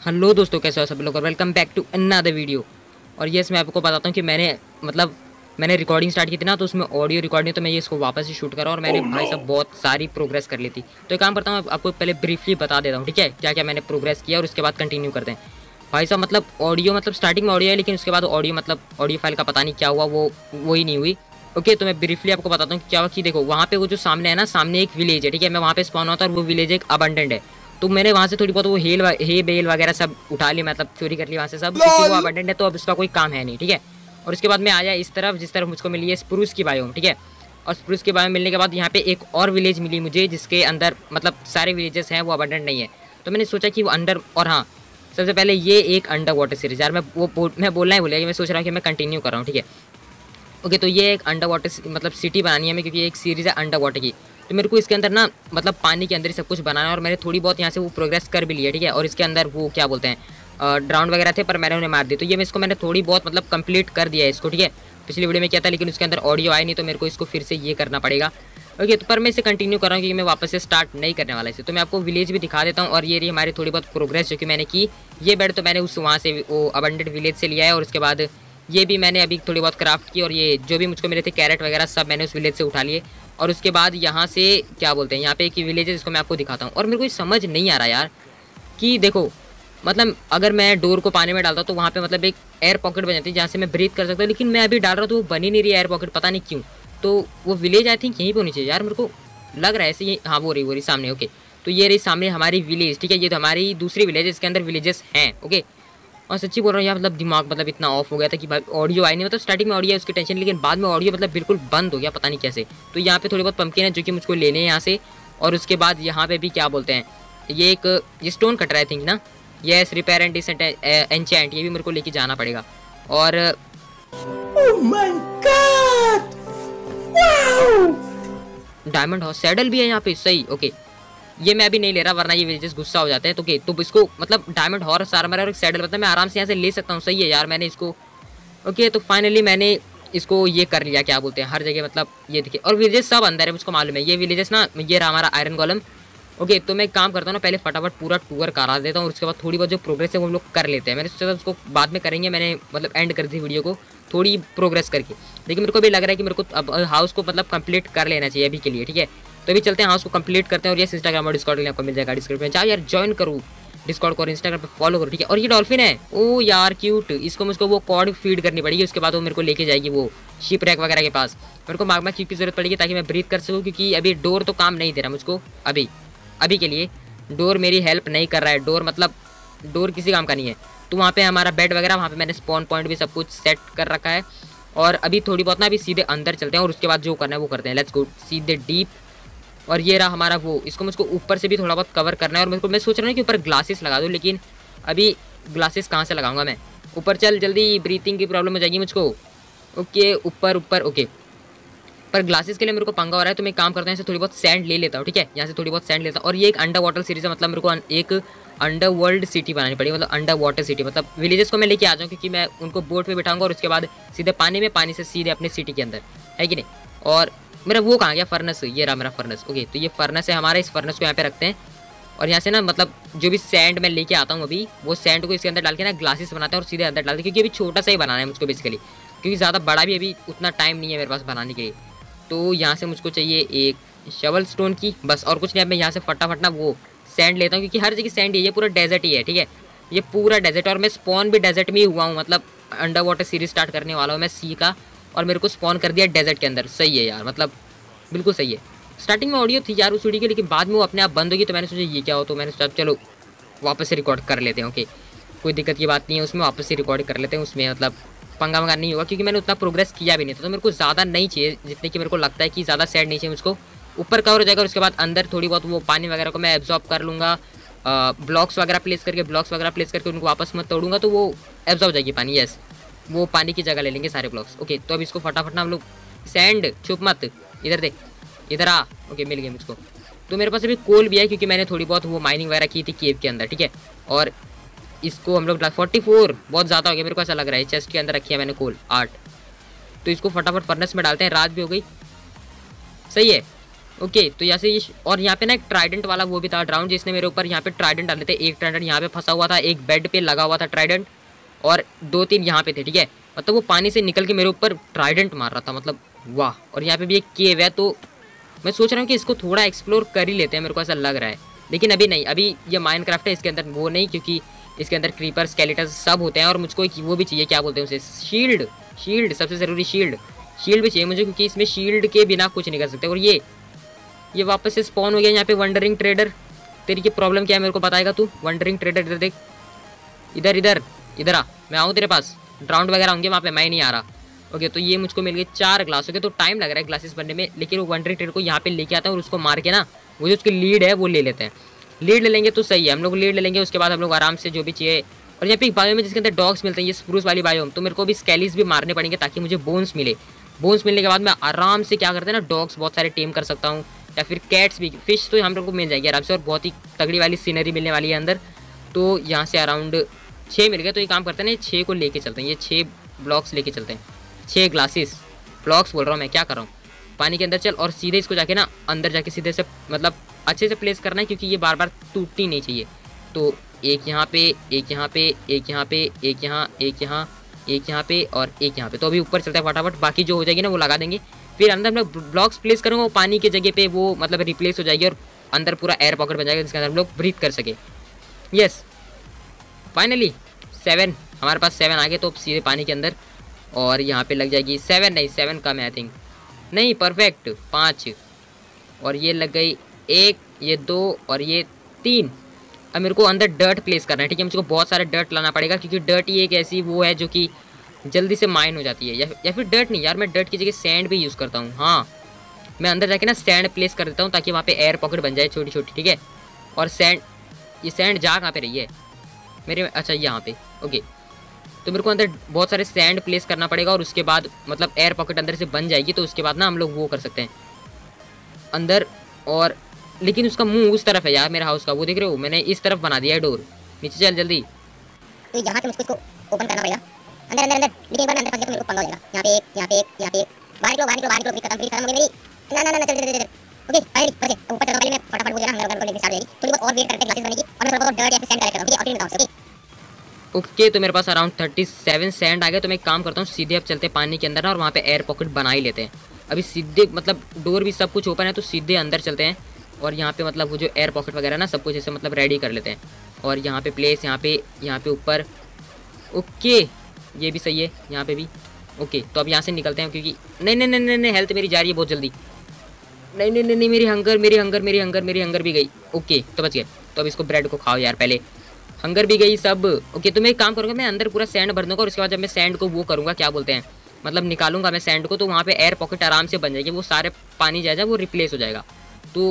Hello दोस्तों, कैसे हो सब लोग और welcome back to another video. और यस, मैं आपको बताता हूँ कि मैंने रिकॉर्डिंग स्टार्ट की थी ना, तो उसमें ऑडियो रिकॉर्डिंग, तो मैं ये इसको वापस से शूट करा और मैंने भाई साहब बहुत सारी प्रोग्रेस कर ली थी। तो एक काम करता हूँ, आपको पहले ब्रीफली बता देता हूँ, ठीक है, क्या क्या मैंने प्रोग्रेस किया और उसके बाद कंटिन्यू करते हैं। भाई साहब ऑडियो स्टार्टिंग में ऑडियो है, लेकिन उसके बाद ऑडियो फाइल का पता नहीं क्या हुआ, वो ही नहीं हुई। ओके, तो मैं ब्रीफली आपको बताता हूँ क्या हुआ। कि देखो, वहाँ पे वो जो सामने है ना, सामने एक विलेज है, ठीक है, मैं वहाँ पे स्पॉन होता और वो विलेज एक अबंडेंट है। तो मैंने वहाँ से थोड़ी बहुत वो हे बेल वगैरह सब उठा ली, चोरी कर ली वहाँ से सब, क्योंकि वो अबंडेंट है तो अब उसका कोई काम है नहीं, ठीक है। और उसके बाद मैं आया इस तरफ, जिस तरफ मुझको मिली है स्प्रूस की बायोम, ठीक है। और स्प्रूस की बायोम मिलने के बाद यहाँ पे एक और विलेज मिली मुझे, जिसके अंदर सारे विलेजेस हैं वो अबंडेंट नहीं है। तो मैंने सोचा कि वो अंडर, और हाँ, सबसे पहले ये एक अंडर वाटर सीरीज, यार मैं बोलना ही भूल गया, मैं सोच रहा हूँ कि मैं कंटिन्यू कर रहा हूँ, ठीक है। ओके, तो ये एक अंडर वाटर सिटी बनानी है हमें, क्योंकि एक सीरीज़ है अंडर वाटर की। तो मेरे को इसके अंदर ना पानी के अंदर ही सब कुछ बनाना है, और मैंने थोड़ी बहुत यहाँ से वो प्रोग्रेस कर भी लिया, ठीक है। और इसके अंदर वो क्या बोलते हैं, ड्राउंड वगैरह थे, पर मैंने उन्हें मार दी। तो ये मैंने थोड़ी बहुत कंप्लीट कर दिया है इसको, ठीक है। पिछली वीडियो में किया था, लेकिन उसके अंदर ऑडियो आया नहीं, तो मेरे को इसको फिर से ये करना पड़ेगा। ओके, तो पर मैं इसे कंटिन्यू कर रहा हूँ, क्योंकि मैं वापस से स्टार्ट नहीं करने वाला इसे। तो मैं आपको विलेज भी दिखा देता हूँ, और ये रही हमारी थोड़ी बहुत प्रोग्रेस जो कि मैंने की। ये बेड तो मैंने उस वहाँ से वो अबंडेंट विलेज से लिया है, और उसके बाद ये भी मैंने अभी थोड़ी बहुत क्राफ्ट की, और ये जो भी मुझको मिले थे कैरेट वगैरह सब मैंने उस विलेज से उठा लिए। और उसके बाद यहाँ से क्या बोलते हैं, यहाँ पे एक विलेज है जिसको मैं आपको दिखाता हूँ। और मेरे को समझ नहीं आ रहा यार कि देखो, अगर मैं डोर को पानी में डालता हूँ तो वहाँ पे एक एयर पॉकेट बन जाती है जहाँ से मैं ब्रीथ कर सकता हूँ, लेकिन मैं अभी डाल रहा हूँ तो वो बन ही नहीं रही एयर पॉकेट, पता नहीं क्यों। तो वो विलेज आई थिंक यहीं पर होनी चाहिए यार, मेरे को लग रहा है ऐसे ही। हाँ, वो रही सामने। ओके, तो ये रही सामने हमारी विलेज, ठीक है। ये तो हमारी दूसरी विलेज है, इसके अंदर विलेजेस हैं। ओके, और सच्ची बोल रहा हूँ यार, दिमाग इतना ऑफ हो गया था कि भाई ऑडियो आई नहीं, स्टार्टिंग में ऑडियो है उसकी टेंशन, लेकिन बाद में ऑडियो बिल्कुल बंद हो गया, पता नहीं कैसे। तो यहाँ पे थोड़ी बहुत पंपकिन है जो कि मुझको लेने हैं यहाँ से। और उसके बाद यहाँ पे भी क्या बोलते हैं, ये स्टोन कटर आई थिंक ना, yes, repair and disenchant, ये भी मेरे को लेके जाना पड़ेगा। और डायमंड हाउस सैडल भी है यहाँ पे, सही। ओके, ये मैं अभी नहीं ले रहा, वरना ये विलेजेस गुस्सा हो जाते हैं। तो ओके, तो इसको डायमंड हॉर्स आर्मर और एक सैडल मैं आराम से यहाँ से ले सकता हूँ, सही है यार। मैंने इसको ओके, तो फाइनली मैंने इसको ये कर लिया, क्या बोलते हैं, हर जगह ये दिखे। और विलेजेस सब अंदर है, मुझको मालूम है ये विलेजेस ना। ये रहा हमारा आयरन कॉलम। ओके, तो मैं काम करता हूँ ना, पहले फटाफट पूरा टूर करा देता हूँ, और उसके बाद थोड़ी बहुत जो प्रोग्रेस है वो हम लोग कर लेते हैं। मैंने सोचा था उसको बाद में करेंगे, मैंने एंड कर दी वीडियो को थोड़ी प्रोग्रेस करके। लेकिन मेरे को भी लग रहा है कि मेरे को अब हाउस को कंप्लीट कर लेना चाहिए अभी के लिए, ठीक है। तो अभी चलते हैं हाउस को कंप्लीट करते हैं। और ये इंस्टाग्राम और डिस्कॉर्ड लिंक आपको मिल जाएगा डिस्क्रिप्शन में, चाहे यार ज्वाइन करूँ डिस्कॉर्ड को और इंस्टाग्राम पे फॉलो करो, ठीक है। और ये डॉल्फिन है, ओ यार क्यूट, इसको मुझको वो कॉर्ड फीड करनी पड़ेगी, उसके बाद वो मेरे को लेके जाएगी वो शिप रैक वगैरह के पास। मेरे को मागमा क्यूब की जरूरत पड़ेगी ताकि मैं ब्रीथ कर सकूँ, क्योंकि अभी डोर तो काम नहीं दे रहा मुझको। अभी के लिए डोर मेरी हेल्प नहीं कर रहा है। डोर किसी काम का नहीं है। तो वहाँ पे हमारा बेड वगैरह, वहाँ पे मैंने स्पॉन पॉइंट भी सब कुछ सेट कर रखा है। और अभी थोड़ी बहुत ना अभी सीधे अंदर चलते हैं, और उसके बाद जो करना है वो करते हैं। लेट्स गो सीधे डीप। और ये रहा हमारा वो, इसको मुझको ऊपर से भी थोड़ा बहुत कवर करना है। और मैं सोच रहा हूँ कि ऊपर ग्लासेस लगा दूँ, लेकिन अभी ग्लासेस कहाँ से लगाऊंगा मैं। ऊपर चल जल्दी, ब्रीथिंग की प्रॉब्लम हो जाएगी मुझको। ओके, ऊपर ओके, पर ग्लासेस के लिए मेरे को पंगा हो रहा है। तो मैं काम करता हूँ, इसे थोड़ी बहुत सैंड ले लेता हूँ, ठीक है। यहाँ से थोड़ी बहुत सैंड लेता हूँ। और ये एक अंडर वाटर सीरीज है, मेरे को एक अंडर वर्ल्ड सिटी बनानी पड़ेगी, अंडर वाटर सिटी। विलेजेस को मैं लेके आ जाऊँ, क्योंकि मैं उनको बोट पे बिठाऊंगा और उसके बाद सीधे पानी में, पानी से सीधे अपने सिटी के अंदर, है कि नहीं। और मेरा वो कहाँ गया, फर्नेस, ये रहा मेरा फर्नेस। ओके, तो ये फर्नेस है हमारा, इस फर्नेस को यहाँ पे रखते हैं। और यहाँ से ना जो भी सैंड मैं लेके आता हूँ अभी, वो सैंड को इसके अंदर डाल के ना ग्लासेस बनाते हैं और सीधे अंदर डालते हैं, क्योंकि अभी छोटा सा ही बनाना है मुझको बेसिकली, क्योंकि ज़्यादा बड़ा भी अभी उतना टाइम नहीं है मेरे पास बनाने के लिए। तो यहाँ से मुझको चाहिए एक शवल स्टोन की, बस, और कुछ नहीं। अब मैं यहाँ से फटाफट ना वो सैंड लेता हूँ, क्योंकि हर जगह सैंड है, ये पूरा डेजर्ट ही है, ठीक है। ये पूरा डेजर्ट, और मैं स्पॉन भी डेजर्ट में ही हुआ हूँ, अंडर वाटर सीरीज स्टार्ट करने वाला हूँ मैं सी का, और मेरे को स्पॉन कर दिया डेजर्ट के अंदर। सही है यार, बिल्कुल सही है। स्टार्टिंग में ऑडियो थी यार उस वीडियो की, लेकिन बाद में वो अपने आप बंद होगी। तो मैंने सोचा ये क्या हो, तो मैंने सोचा चलो वापस से रिकॉर्ड कर लेते हैं। ओके, कोई दिक्कत की बात नहीं है, उसमें वापस से रिकॉर्ड कर लेते हैं। उसमें पंगा वंगा नहीं होगा, क्योंकि मैंने उतना प्रोग्रेस किया भी नहीं था। तो मेरे को ज़्यादा नहीं चाहिए, जितने की मेरे को लगता है कि ज़्यादा सैड नहीं चाहिए मुझको। ऊपर कवर हो जाएगा, और उसके बाद अंदर थोड़ी बहुत वो पानी वगैरह को मैं एब्जॉर्ब कर लूँगा। ब्लॉक्स वगैरह प्लेस करके उनको वापस मत तोड़ूंगा, तो वो एब्जॉर्ब हो जाएगी पानी। यस, वो पानी की जगह ले लेंगे सारे ब्लॉक्स। ओके, तो अब इसको फटाफट ना हम लोग सैंड, छुप मत, इधर देख, इधर आ। ओके, मिल गया मुझको। तो मेरे पास अभी कोल भी है, क्योंकि मैंने थोड़ी बहुत वो माइनिंग वगैरह की थी केव के अंदर, ठीक है। और इसको हम लोग 44 बहुत ज़्यादा हो गया मेरे को ऐसा लग रहा है। चेस्ट के अंदर रखी है मैंने कोल 8, तो इसको फटाफट फर्नेस में डालते हैं। रात भी हो गई, सही है। ओके तो यहाँ से ये और यहाँ पे ना एक ट्राइडेंट वाला वो भी था ड्राउन, जिसने मेरे ऊपर यहाँ पे ट्राइडेंट डाले थे। एक ट्राइडेंट यहाँ पे फंसा हुआ था, एक बेड पे लगा हुआ था ट्राइडेंट, और 2-3 यहाँ पे थे, ठीक है। मतलब वो पानी से निकल के मेरे ऊपर ट्राइडेंट मार रहा था, मतलब वाह। और यहाँ पे भी एक केव है, तो मैं सोच रहा हूँ कि इसको थोड़ा एक्सप्लोर कर ही लेते हैं, मेरे को ऐसा लग रहा है। लेकिन अभी नहीं, अभी ये माइनक्राफ्ट है, इसके अंदर वो नहीं, क्योंकि इसके अंदर क्रीपर स्केलेटन सब होते हैं। और मुझको एक वो भी चाहिए, क्या बोलते हैं उसे, शील्ड। शील्ड सबसे ज़रूरी, शील्ड भी चाहिए मुझे, क्योंकि इसमें शील्ड के बिना कुछ नहीं कर सकते। और ये वापस से स्पॉन हो गया यहाँ पे वंडरिंग ट्रेडर। तेरी की प्रॉब्लम क्या है मेरे को बताएगा तू, वंडरिंग ट्रेडर। इधर देख, इधर इधर इधर आ, मैं आऊँ तेरे पास। ड्राउंड वगैरह होंगे वहाँ पे, मैं नहीं आ रहा। ओके तो ये मुझको मिल गए 4 ग्लास। ओके तो टाइम लग रहा है ग्लासेस बनने में, लेकिन वो वंडरिंग ट्रेडर को यहाँ पे लेके आता है और उसको मार के ना वो जो उसकी लीड है वो ले लेते हैं। लीड ले लेंगे तो सही है, हम लोग लीड ले लेंगे, उसके बाद हम लोग आराम से जो भी चाहिए। और यहाँ पे एक बायो में जिसके अंदर डॉग्स मिलते हैं, ये स्प्रूस वाली बायो, तो मेरे को भी स्केलीज भी मारने पड़ेंगे ताकि मुझे बोन्स मिले। बोन्स मिलने के बाद मैं आराम से क्या करते हैं ना, डॉग्स बहुत सारे टेम कर सकता हूँ, या फिर कैट्स भी। फिश तो हम लोग को मिल जाएगी आराम से, और बहुत ही तगड़ी वाली सीनरी मिलने वाली है अंदर। तो यहाँ से अराउंड 6 मिल गए। तो ये काम करते हैं ना, 6 को लेके चलते हैं, ये 6 ब्लॉक्स लेके चलते हैं, 6 ग्लासेस, ब्लॉक्स बोल रहा हूँ मैं, क्या कर रहा हूँ। पानी के अंदर चल, और सीधे इसको जाके ना अंदर जाके सीधे से मतलब अच्छे से प्लेस करना है, क्योंकि ये बार बार टूटनी नहीं चाहिए। तो एक यहाँ पे, एक यहाँ पे, एक यहाँ पे, एक यहाँ, एक यहाँ, एक यहाँ पे और एक यहाँ पे। तो अभी ऊपर चलता है फटाफट, बाकी जो हो जाएगी ना वो लगा देंगे। फिर अंदर मैं ब्लॉक्स प्लेस करूँगा, वो पानी की जगह पे वो मतलब रिप्लेस हो जाएगी, और अंदर पूरा एयर पॉकेट बन जाएगा, जिसके अंदर हम लोग ब्रीथ कर सके। यस फाइनली 7 हमारे पास 7 आ गए। तो सीधे पानी के अंदर, और यहाँ पे लग जाएगी 7 नहीं, 7 कम है आई थिंक, नहीं परफेक्ट 5, और ये लग गई 1, ये 2 और ये 3। अब मेरे को अंदर डर्ट प्लेस करना है, ठीक है। मुझको बहुत सारे डर्ट लाना पड़ेगा, क्योंकि डर्ट ही एक ऐसी वो है जो कि जल्दी से माइन हो जाती है। या फिर डर्ट नहीं यार, मैं डर्ट की जगह सैंड भी यूज़ करता हूँ। हाँ मैं अंदर जाके ना सैंड प्लेस कर देता हूँ, ताकि वहाँ पे एयर पॉकेट बन जाए छोटी छोटी, ठीक है। और सैंड, ये सैंड जा कहाँ पे रही है मेरे, अच्छा यहाँ पे। ओके तो मेरे को अंदर बहुत सारे सैंड प्लेस करना पड़ेगा, और उसके बाद मतलब एयर पॉकेट अंदर से बन जाएगी। तो उसके बाद ना हम लोग वो कर सकते हैं अंदर। और लेकिन उसका मुंह उस तरफ है यार मेरा हाउस का, वो देख रहे हो, मैंने इस तरफ बना दिया है डोर। नीचे चल जल्दी। तो यहाँ पे मुझको इसको ओपन करना पड़ेगा, अंदर अंदर अंदर। लेकिन एक बार अंदर फंस गया तो मेरे को पंगा हो जाएगा। यहाँ पे एक, यहाँ पे एक, यहाँ पे एक, बाहर निकलो बाहर निकलो बाहर निकलो, खत्म हो गई मेरी। ना ना ना चल चल चल। ओके फाइनली फंस गए। ऊपर चलना, पहले मैं फटाफट वो देना हंगर लेके स्टार्ट हो जाएगी। थोड़ी बहुत और वेट करते ग्लासेस बनेगी, और मैं थोड़ा बहुत डर्ट या फिर सैंड कलेक्ट करूँगा, ठीक है। और फिर बताऊँ ओके। ओके तो मेरे पास अराउंड 37 सैंड आ गए। तो मैं एक काम करता हूँ, सीधे अब चलते पानी के अंदर ना, और वहाँ पे एयर पॉकेट बना ही लेते हैं। अभी सीधे मतलब डोर भी सब कुछ ओपन है, तो सीधे अंदर चलते हैं, और यहाँ पे मतलब वो जो एयर पॉकेट वगैरह ना सब कुछ ऐसे मतलब रेडी कर लेते हैं। और यहाँ पे प्लेस, यहाँ पे ऊपर। ओके ये भी सही है, यहाँ पे भी। ओके तो अब यहाँ से निकलते हैं, क्योंकि नहीं नहीं नहीं नहीं हेल्थ मेरी जा रही है बहुत जल्दी। नहीं नहीं नहीं नहीं मेरी हंगर भी गई। ओके तो बच गए। तो अब इसको ब्रेड को खाओ यार, पहले हंगर भी गई सब। ओके तो मैं एक काम करूँगा, मैं अंदर पूरा सैंड भर दूँगा, और उसके बाद जब मैं सैंड को वो करूँगा, क्या बोलते हैं मतलब निकालूंगा मैं सैंड को, तो वहाँ पे एयर पॉकेट आराम से बन जाएगी। वो सारे पानी जाएगा, वो रिप्लेस हो जाएगा। तो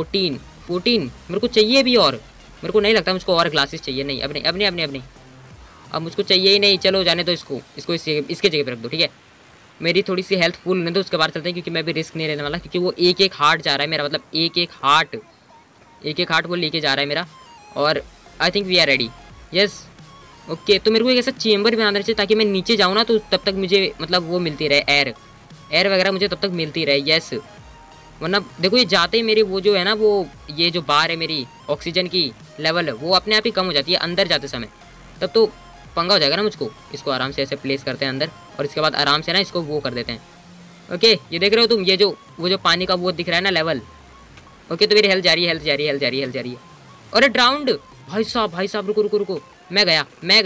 14 मेरे को चाहिए भी, और मेरे को नहीं लगता मुझको और ग्लासेस चाहिए। नहीं अब नहीं अब नहीं अब नहीं अब नहीं, अब मुझको चाहिए ही नहीं। चलो जाने दो इसको, इसके जगह पे रख दो, ठीक है। मेरी थोड़ी सी हेल्थ फुल होने दो, उसके बाद चलते हैं, क्योंकि मैं भी रिस्क नहीं लेने वाला। क्योंकि वो एक हार्ट जा रहा है मेरा, मतलब एक हार्ट वो लेके जा रहा है मेरा। और I think we are ready. Yes okay तो मेरे को एक ऐसा चेम्बर भी आना चाहिए, ताकि मैं नीचे जाऊँ ना, तो तब तक मुझे मतलब वो मिलती रहे, एयर वगैरह मुझे तब तक मिलती रहे। यस वरना देखो ये जाते ही मेरी वो जो है ना, वो ये जो बार है मेरी ऑक्सीजन की लेवल, वो अपने आप ही कम हो जाती है अंदर जाते समय, तब तो पंगा हो जाएगा ना मुझको। इसको आराम से ऐसे प्लेस करते हैं अंदर, और इसके बाद आराम से ना इसको वो कर देते हैं। ओके ये देख रहे हो तुम, ये जो वो जो पानी का वो दिख रहा है ना लेवल। ओके तो मेरी हेल्थ जा रही है। अरे ड्राउंड भाई साहब रुको, मैं गया।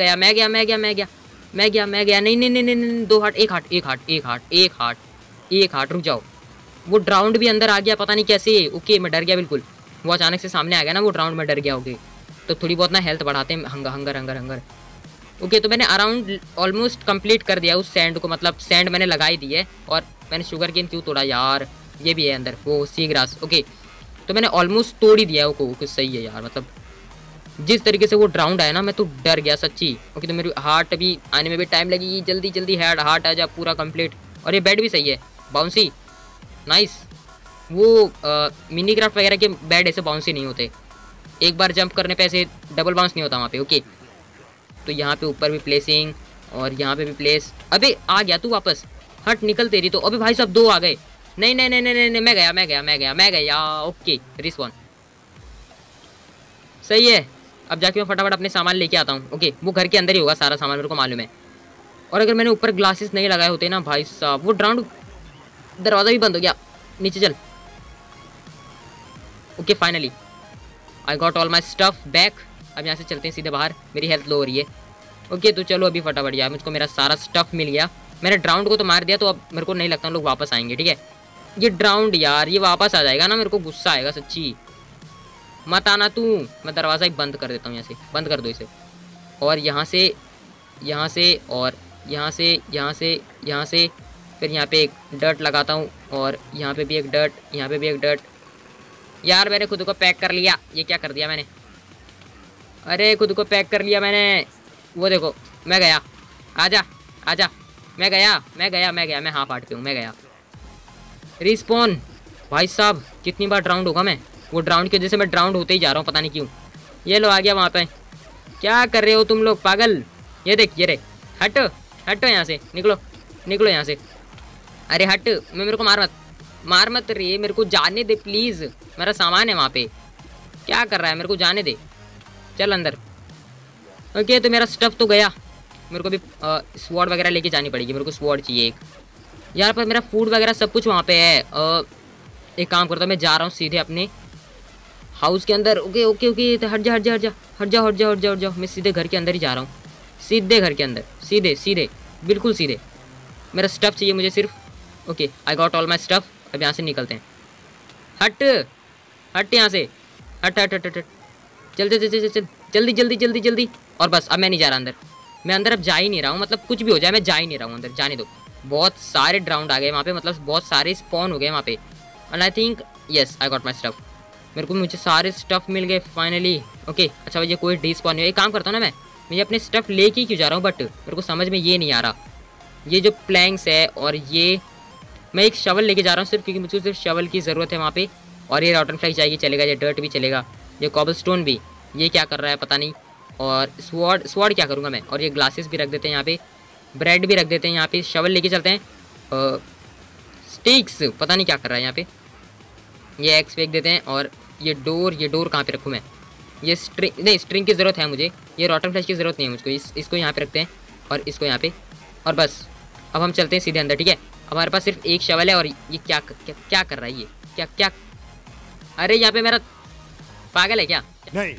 नहीं 2 हार्ट, एक हार्ट रुक जाओ। वो ड्राउंड भी अंदर आ गया, पता नहीं कैसे। ओके मैं डर गया बिल्कुल, वो अचानक से सामने आ गया ना वो ड्राउंड में, डर गया। ओके तो थोड़ी बहुत ना हेल्थ बढ़ाते हैं, हंगर। ओके तो मैंने अराउंड ऑलमोस्ट कंप्लीट कर दिया उस सैंड को, मतलब सैंड मैंने लगाई दी है। और मैंने शुगर केन क्यों तोड़ा यार, ये भी है अंदर वो सी ग्रास। ओके तो मैंने ऑलमोस्ट तोड़ ही दिया वो कुछ सही है यार, मतलब जिस तरीके से वो ड्राउंड आया ना, मैं तो डर गया सच्ची। ओके तो मेरी हार्ट भी आने में भी टाइम लगेगी, जल्दी हार्ट आ जा पूरा कंप्लीट। और ये बेड भी सही है, बाउंसी नाइस। वो मिनी क्राफ्ट वगैरह के बेड ऐसे बाउंसी नहीं होते, एक बार जंप करने पे ऐसे डबल बाउंस नहीं होता वहाँ पे। ओके तो यहाँ पे ऊपर भी प्लेसिंग, और यहाँ पे भी प्लेस। अबे आ गया तू वापस, हट निकल तेरी तो। अबे भाई साहब 2 आ गए, नहीं नहीं नहीं नहीं नहीं, मैं गया मैं गया मैं गया मैं गया। ओके रिस्पॉन सही है। अब जाके मैं फटाफट अपने सामान लेके आता हूँ। ओके वो घर के अंदर ही होगा सारा सामान, मेरे को मालूम है। और अगर मैंने ऊपर ग्लासेस नहीं लगाए होते ना भाई साहब, वो ड्राउंड दरवाजा भी बंद हो गया। नीचे चल। Okay finally I got all my stuff back. अब यहाँ से चलते हैं सीधे बाहर, मेरी हेल्थ लो हो रही है। ओके तो चलो अभी फटाफट यार, मुझको मेरा सारा स्टफ मिल गया। मैंने ड्राउंड को तो मार दिया, तो अब मेरे को नहीं लगता लोग वापस आएंगे। ठीक है ये ड्राउंड यार ये वापस आ जाएगा ना, मेरे को गुस्सा आएगा सच्ची। मत आना तू, मैं दरवाज़ा ही बंद कर देता हूँ। यहाँ से बंद कर दो इसे। और यहाँ से और यहाँ से फिर यहाँ पे एक डर्ट लगाता हूँ, और यहाँ पे भी एक डर्ट, यहाँ पे भी एक डर्ट। यार मैंने खुद को पैक कर लिया। ये क्या कर दिया मैंने? अरे खुद को पैक कर लिया मैंने। वो देखो मैं गया। आजा आजा, मैं गया मैं हाफ हार्ट पे हूँ, मैं गया। रिस्पॉन भाई साहब, कितनी बार ड्राउंड होगा मैं? वो ड्राउंड की वजह से मैं ड्राउंड होते ही जा रहा हूँ, पता नहीं क्यों। ये लो आ गया वहाँ पे। क्या कर रहे हो तुम लोग पागल? ये देख ये रे, हटो हटो यहाँ से, निकलो निकलो यहाँ से। अरे हट, मेरे को मार मत रे, मेरे को जाने दे प्लीज़। मेरा सामान है वहाँ पे। क्या कर रहा है? मेरे को जाने दे, चल अंदर। ओके तो मेरा स्टफ तो गया। मेरे को भी स्वॉर्ड वगैरह लेके जानी पड़ेगी। मेरे को स्वॉर्ड चाहिए एक। यार पर मेरा फूड वगैरह सब कुछ वहाँ पे है। एक काम करता हूँ, मैं जा रहा हूँ सीधे अपने हाउस के अंदर। ओके ओके ओके तो हट जा हट जा हट जा हट जा हट जा हट जा हट जा। मैं सीधे घर के अंदर ही जा रहा हूँ, सीधे घर के अंदर, सीधे सीधे बिल्कुल सीधे। मेरा स्टफ़ चाहिए मुझे सिर्फ। Okay I got all my stuff. अब यहाँ से निकलते हैं। हट हट यहाँ से, हट हट हट हट हट। चल चल चल चल जल्दी जल्दी जल्दी जल्दी। और बस अब मैं नहीं जा रहा अंदर। मैं अंदर अब जा ही नहीं रहा हूँ, मतलब कुछ भी हो जाए मैं जा ही नहीं रहा हूँ अंदर, जाने दो। बहुत सारे ड्राउंड आ गए वहाँ पे, मतलब बहुत सारे स्पॉन हो गए वहाँ पे। And I think yes I got my stuff. मुझे सारे स्टफ़ मिल गए फाइनली। ओके अच्छा ये कोई डिस्पॉन है। एक काम करता हूँ ना, मैं अपने स्टफ़ लेके ही क्यों जा रहा हूँ, बट मेरे को समझ में ये नहीं आ रहा। ये जो प्लैंक्स है और ये मैं एक शवल लेके जा रहा हूँ सिर्फ, क्योंकि मुझे सिर्फ शवल की ज़रूरत है वहाँ पे। और ये रॉटन फ्लाई चाहिए, चलेगा। ये डर्ट भी चलेगा, ये कॉबलस्टोन भी। ये क्या कर रहा है पता नहीं। और स्वॉर्ड क्या करूँगा मैं। और ये ग्लासेस भी रख देते हैं यहाँ पे, ब्रेड भी रख देते हैं यहाँ पे। शवल लेके चलते हैं। स्टिक्स पता नहीं क्या कर रहा है यहाँ पे। ये एक्स फेंक देते हैं। और ये डोर कहाँ पे रखूँ मैं? ये स्ट्रिंग की ज़रूरत है मुझे। ये रॉटन फ्लैश की ज़रूरत नहीं है मुझको। इसको यहाँ पे रखते हैं और इसको यहाँ पे। और बस अब हम चलते हैं सीधे अंदर। ठीक है हमारे पास सिर्फ एक शवल है। और ये क्या कर रहा है? ये क्या अरे यहाँ पे मेरा पागल है क्या? नहीं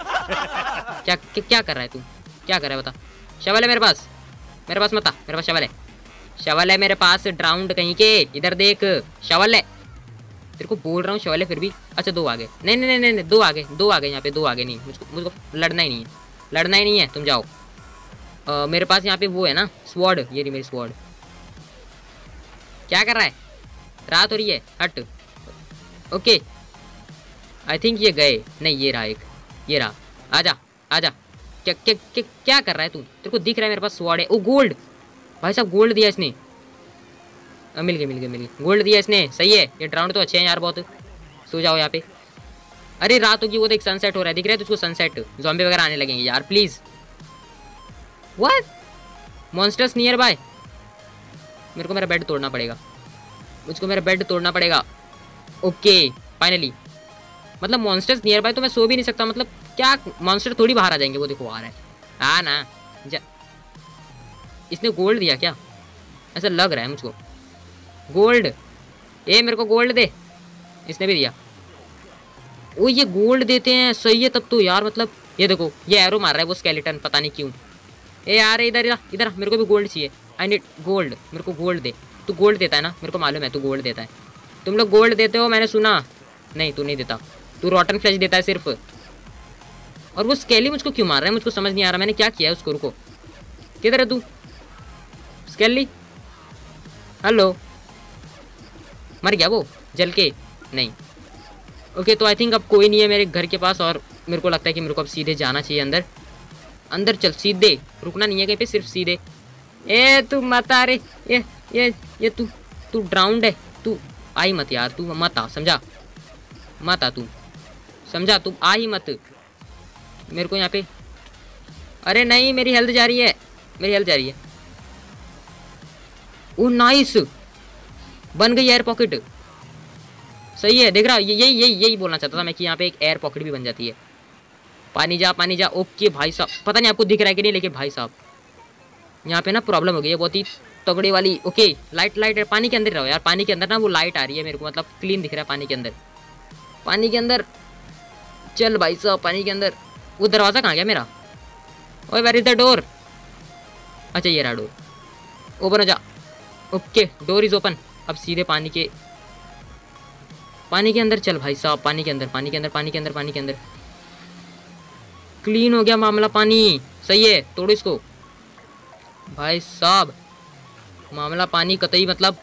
क्या कर रहा है तू? क्या कर रहा है बता? शवल है मेरे पास मत आ। मेरे पास शवल है मेरे पास। ड्राउंड कहीं के, इधर देख शवल है। तेरे को बोल रहा हूँ शवल है फिर भी। अच्छा दो आ गए। नहीं दो आ गए यहाँ पे। दो आ गए नहीं, मुझको लड़ना ही नहीं है। तुम जाओ। मेरे पास यहाँ पे वो है ना स्वॉर्ड। ये रही मेरी स्वॉर्ड। क्या कर रहा है? रात हो रही है, हट। ओके आई थिंक ये गए। नहीं ये रहा एक, ये रहा। आजा। क्या कर रहा है तू? तेरे को दिख रहा है मेरे पास स्वॉर्ड है। ओ गोल्ड, भाई साहब गोल्ड दिया इसने। मिल गए गोल्ड दिया इसने। सही है, ये ड्राउंड तो अच्छे हैं यार बहुत। सो जाओ यहाँ पे। अरे रात होगी, वो देख सनसेट हो रहा है, दिख रहा है तुझको सनसेट? ज़ॉम्बी वगैरह आने लगेंगे यार please. What? Monsters nearby. मेरे को मेरा बेड तोड़ना पड़ेगा। Okay finally. मतलब मॉन्स्टर्स नियर बाय तो मैं सो भी नहीं सकता। मतलब क्या मॉन्स्टर थोड़ी बाहर आ जाएंगे? वो देखो आ रहा है। हाँ ना जा। इसने गोल्ड दिया क्या? ऐसा लग रहा है मुझको। गोल्ड, मेरे को गोल्ड दे। इसने भी दिया। वो ये गोल्ड देते हैं, सही है तब तो यार। मतलब ये देखो ये एरो मार रहा है वो स्केलेटन, पता नहीं क्यों। यार इधर मेरे को भी गोल्ड चाहिए। I need gold. मेरे को गोल्ड दे। तू गोल्ड देता है ना? मेरे को मालूम है तू गोल्ड देता है। तुम लोग गोल्ड देते हो, मैंने सुना। नहीं तू नहीं देता, तू रॉटन फ्लैश देता है सिर्फ। और वो स्केली मुझको क्यों मार रहा है? मुझको समझ नहीं आ रहा मैंने क्या किया है उसको। रुको, किधर है तू स्केली? हेलो, मर गया वो जल के? नहीं। ओके तो आई थिंक अब कोई नहीं है मेरे घर के पास। और मेरे को लगता है कि मेरे को अब सीधे जाना चाहिए अंदर चल सीधे, रुकना नहीं है कहीं पे, सिर्फ सीधे। तू मत आ रे। ये तू ड्राउंड है। तू आई मत यार, तू मत आ, समझा? मत आ, तू समझा? तू आ ही मत मेरे को यहाँ पे। अरे नहीं, मेरी हेल्थ जा रही है। ओ नाइस बन गई एयर पॉकेट। सही है, देख रहा यही बोलना चाहता था मैं कि यहाँ पे एक एयर पॉकेट भी बन जाती है। पानी जा। ओके भाई साहब, पता नहीं आपको दिख रहा है कि नहीं, लेकिन भाई साहब यहाँ पे ना प्रॉब्लम हो गई है बहुत ही तगड़ी वाली। ओके लाइट पानी के अंदर रहो यार, पानी के अंदर ना वो लाइट आ रही है मेरे को, मतलब क्लीन दिख रहा है पानी के अंदर। चल भाई साहब पानी के अंदर। वो दरवाज़ा कहाँ गया मेरा? ओए वेयर इज द डोर? अच्छा ये रहा डोर, ओपन हो जा। Okay door is open. अब सीधे पानी के अंदर चल भाई साहब, पानी के अंदर। क्लीन हो गया मामला, पानी सही है। तोड़ो इसको भाई साहब, मामला पानी कतई मतलब।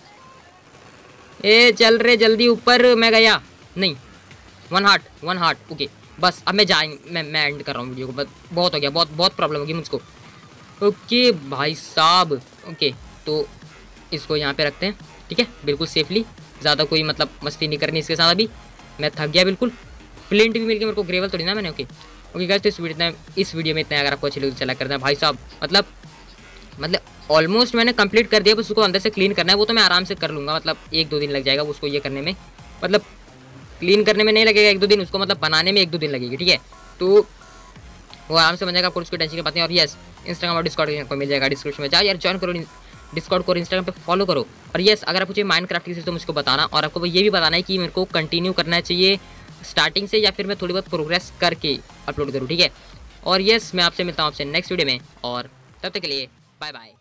ए चल रे जल्दी ऊपर, मैं गया नहीं। वन हार्ट ओके बस। अब मैं एंड कर रहा हूँ वीडियो को, बस बहुत हो गया, बहुत प्रॉब्लम होगी मुझको। ओके भाई साहब ओके, तो इसको यहाँ पे रखते हैं, ठीक है, बिल्कुल सेफली। ज़्यादा कोई मतलब मस्ती नहीं करनी इसके साथ, अभी मैं थक गया बिल्कुल। फ्लिंट भी मिल गया मेरे को, ग्रेवल थोड़ी ना मैंने। ओके गाइस, तो इस वीडियो में इतना। अगर आपको अच्छी लगी तो लाइक कर देना भाई साहब। मतलब ऑलमोस्ट मैंने कंप्लीट कर दिया, बस उसको अंदर से क्लीन करना है। वो तो मैं आराम से कर लूँगा, मतलब 1-2 दिन लग जाएगा उसको ये करने में, मतलब क्लीन करने में नहीं लगेगा 1-2 दिन, उसको मतलब बनाने में 1-2 दिन लगेगी, ठीक है। तो वो आराम से बन जाएगा, आपको उसकी टेंशन की बात नहीं। और यस, इंस्टाग्राम और डिस्कॉर्ड को मिल जाएगा डिस्क्रिप्शन में, जाओ यार ज्वाइन करो डिस्कॉर्ड को, इंस्टाग्राम पे फॉलो करो। और यस, अगर आप मुझे माइनक्राफ्ट की तो मुझको बताना, और आपको ये भी बताना है कि मेरे को कंटिन्यू करना चाहिए स्टार्टिंग से, या फिर मैं थोड़ी बहुत प्रोग्रेस करके अपलोड करूँ, ठीक है। और यस, मैं आपसे मिलता हूँ आपसे नेक्स्ट वीडियो में, और तब तक के लिए बाय बाय।